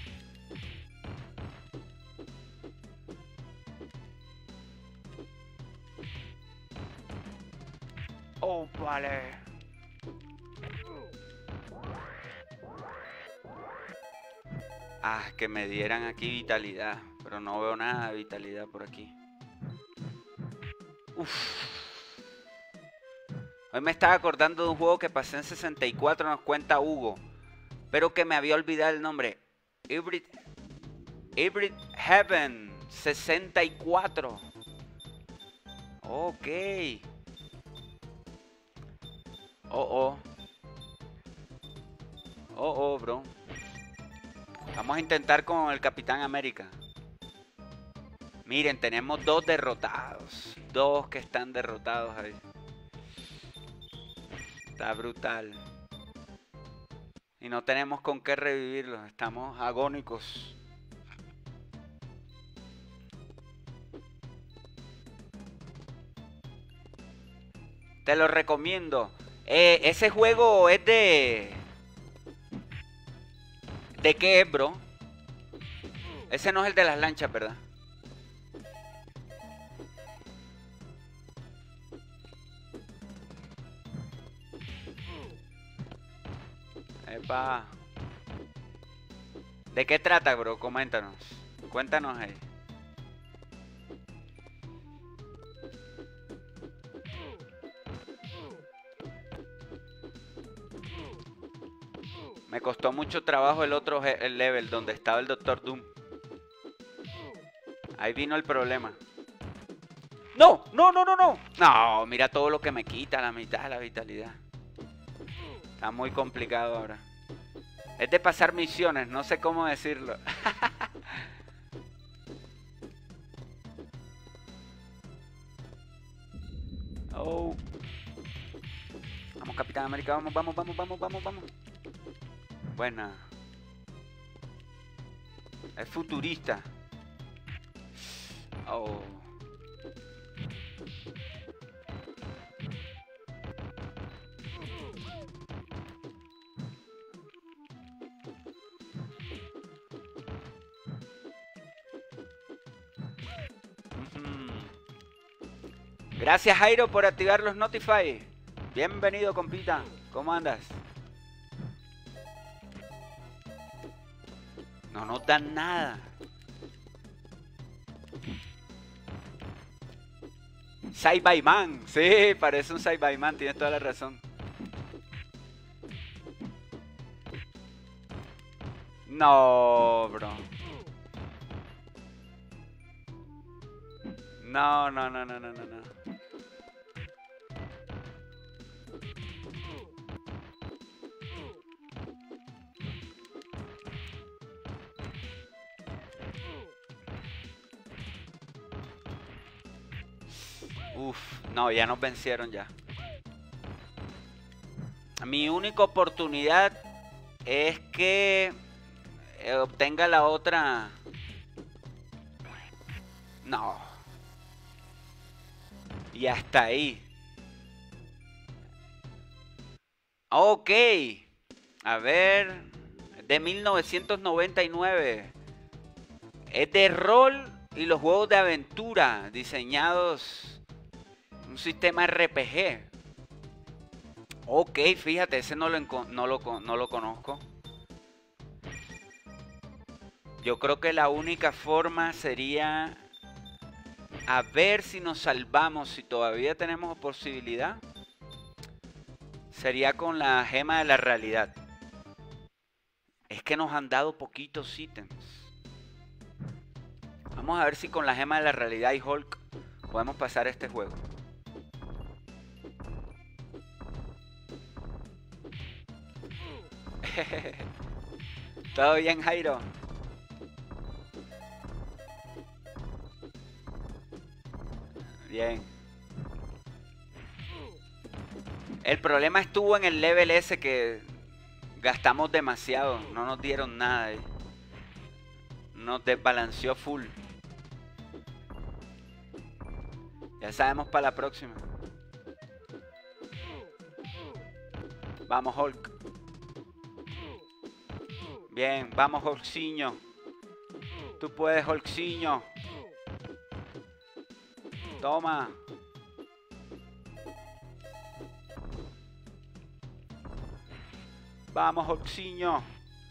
Oh, vale. Ah, que me dieran aquí vitalidad. Pero no veo nada de vitalidad por aquí. Uf. Hoy me estaba acordando de un juego que pasé en sesenta y cuatro, nos cuenta Hugo. Pero que me había olvidado el nombre. Hybrid, Hybrid Heaven sesenta y cuatro. Ok. Oh, oh. Oh, oh, bro. Vamos a intentar con el Capitán América. Miren, tenemos dos derrotados. Dos que están derrotados ahí. Está brutal. Y no tenemos con qué revivirlos. Estamos agónicos. Te lo recomiendo. Eh, ese juego es de... ¿De qué es, bro? Ese no es el de las lanchas, ¿verdad? Epa. ¿De qué trata, bro? Coméntanos. Cuéntanos ahí. Me costó mucho trabajo el otro el level donde estaba el Doctor Doom. Ahí vino el problema. ¡No! ¡No, no, no, no! No, mira todo lo que me quita, la mitad de la vitalidad. Está muy complicado ahora. Es de pasar misiones, no sé cómo decirlo. Oh. Vamos, Capitán América, vamos, vamos, vamos, vamos, vamos, vamos. Buena. Es futurista. Oh. Gracias, Jairo, por activar los Notify. Bienvenido, compita. ¿Cómo andas? No nos dan nada. Saibaiman. Sí, parece un Saibaiman. Tienes toda la razón. No, bro. No, no, no, no, no, no, no. Uf, no, ya nos vencieron ya. Mi única oportunidad es que eh, obtenga la otra. No. Y hasta ahí. Ok. A ver. De mil novecientos noventa y nueve. Es de rol y los juegos de aventura diseñados. Un sistema R P G. Ok, fíjate, ese no lo, no lo, no lo conozco. Yo creo que la única forma sería a ver si nos salvamos, si todavía tenemos posibilidad. Sería con la gema de la realidad. Es que nos han dado poquitos ítems. Vamos a ver si con la gema de la realidad y Hulk podemos pasar este juego. ¿Todo bien, Jairo? Bien. El problema estuvo en el level ese que gastamos demasiado. No nos dieron nada. Nos desbalanceó full. Ya sabemos para la próxima. Vamos, Hulk. Bien, vamos, Hulkciño. Tú puedes, Hulkciño. Toma. Vamos, Hulkciño.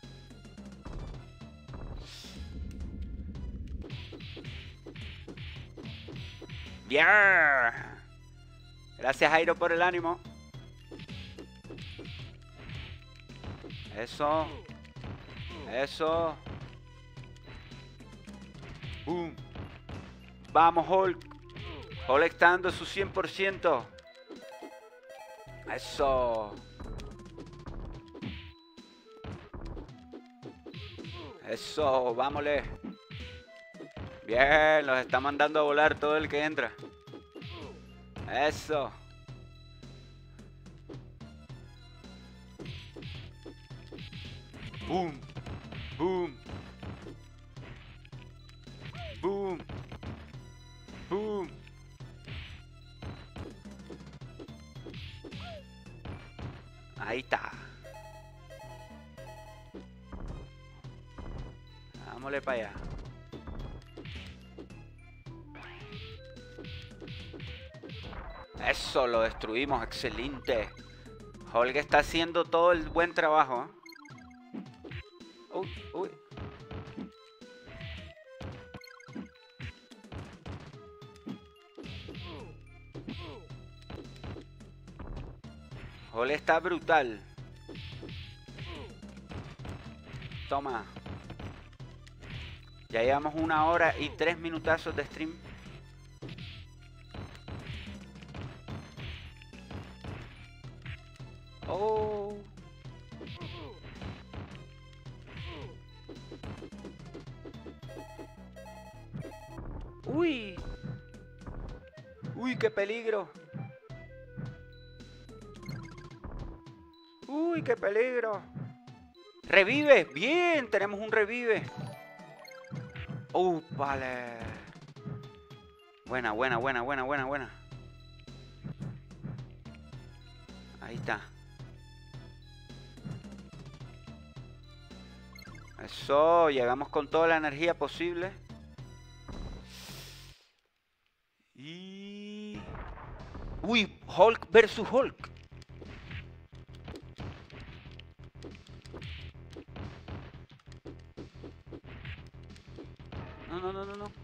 Bien. Gracias, Jairo, por el ánimo. Eso. Eso. Boom. Vamos, Hulk. Hulk está dando su cien por ciento. Eso. Eso, vámonos. Bien, los está mandando a volar todo el que entra. Eso. Boom. Boom. Boom. Boom. Ahí está. Vámonos para allá. Eso, lo destruimos, excelente. Hulk está haciendo todo el buen trabajo, ¿eh? Uy, uy. Hulk está brutal. Toma. Ya llevamos una hora y tres minutazos de stream. Oh. Uy. Uy, qué peligro. Uy, qué peligro. Revive. Bien, tenemos un revive. Uh, vale. Buena, buena, buena, buena, buena, buena. Ahí está. Eso, llegamos con toda la energía posible. Y... Uy, Hulk versus Hulk. No, no, no, no, no.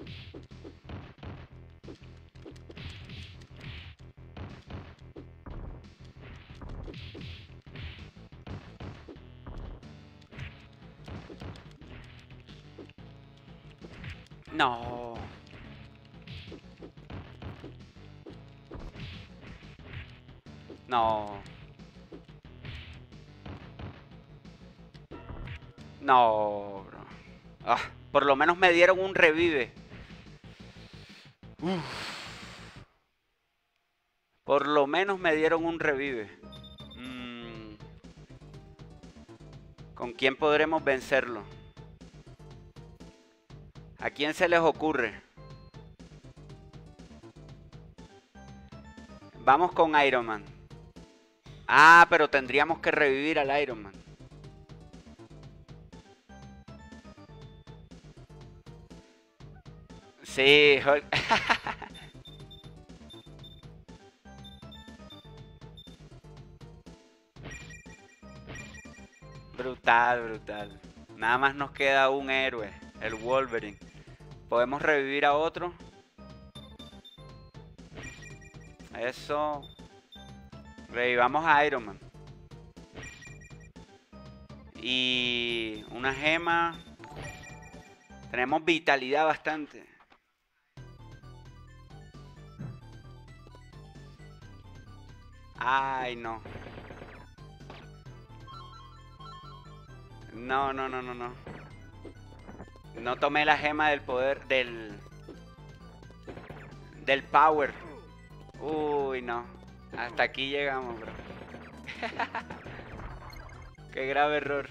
No. No. No, bro. Ah, por lo menos me dieron un revive. Uf. Por lo menos me dieron un revive. Mm. ¿Con quién podremos vencerlo? ¿A quién se les ocurre? Vamos con Iron Man. Ah, pero tendríamos que revivir al Iron Man. Sí, Hulk. Brutal, brutal. Nada más nos queda un héroe, el Wolverine. ¿Podemos revivir a otro? Eso. Revivamos a Iron Man. Y una gema. Tenemos vitalidad bastante. Ay, no. No, no, no, no, no. No tomé la gema del poder, del... Del power. Uy, no. Hasta aquí llegamos, bro. Qué grave error.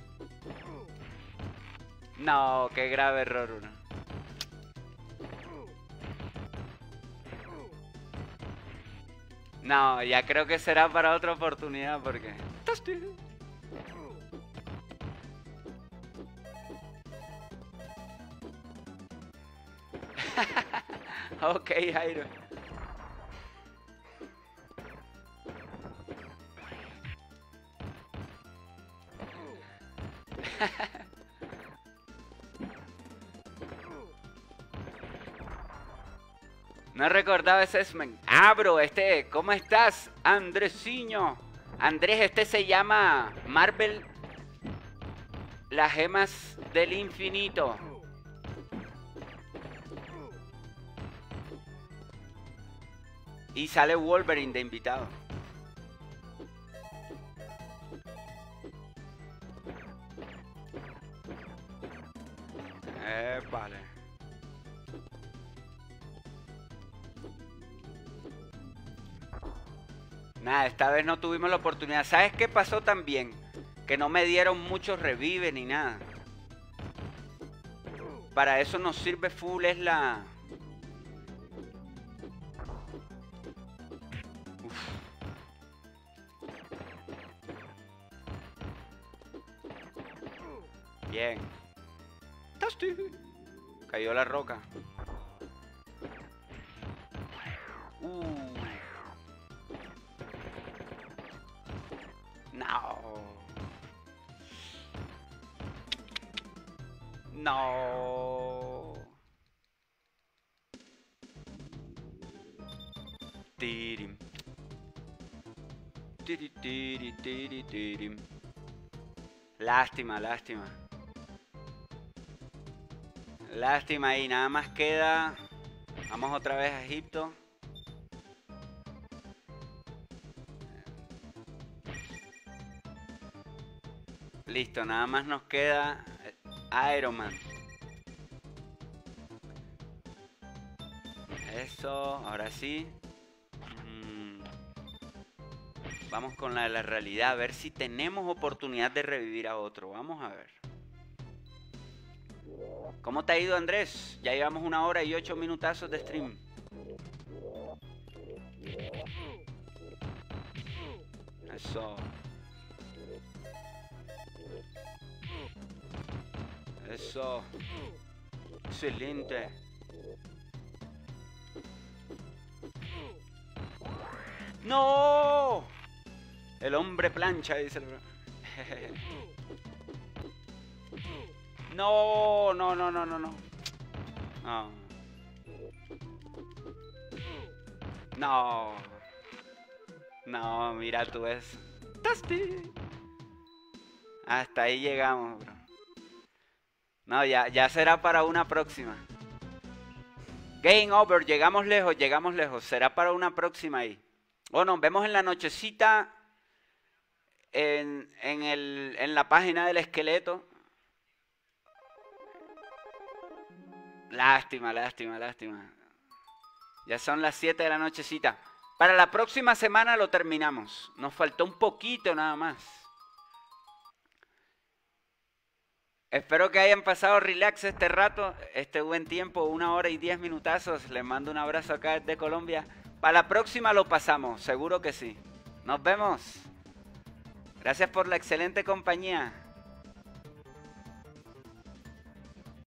No, qué grave error, bro. No, ya creo que será para otra oportunidad porque... Ok, Jairo. No recordaba ese Esmen. Ah, bro, este, ¿cómo estás? Andresiño. Andrés, este se llama Marvel. Las gemas del infinito. Y sale Wolverine de invitado. Eh, vale. Nada, esta vez no tuvimos la oportunidad. ¿Sabes qué pasó también? Que no me dieron muchos revive ni nada. Para eso nos sirve full es la... Uf. Bien. Cayó la roca. Uh. No. No. Tirim. Tiri, tiri, tiri, tirim. Lástima, lástima. Lástima y nada más queda. Vamos otra vez a Egipto. Listo, nada más nos queda Iron Man. Eso, ahora sí. Mm. Vamos con la de la realidad, a ver si tenemos oportunidad de revivir a otro. Vamos a ver. ¿Cómo te ha ido, Andrés? Ya llevamos una hora y ocho minutazos de stream. Eso. Eso. Excelente. ¡No! El hombre plancha, dice el... No, no, no, no, no, no. No. No. No, mira tú eso. Hasta ahí llegamos, bro. No, ya, ya será para una próxima. Game over, llegamos lejos, llegamos lejos. Será para una próxima ahí. Bueno, nos vemos en la nochecita en, en, el, en la página del esqueleto. Lástima, lástima, lástima. Ya son las siete de la nochecita. Para la próxima semana lo terminamos. Nos faltó un poquito nada más. Espero que hayan pasado relax este rato, este buen tiempo, una hora y diez minutazos. Les mando un abrazo acá desde Colombia. Para la próxima lo pasamos, seguro que sí. Nos vemos. Gracias por la excelente compañía.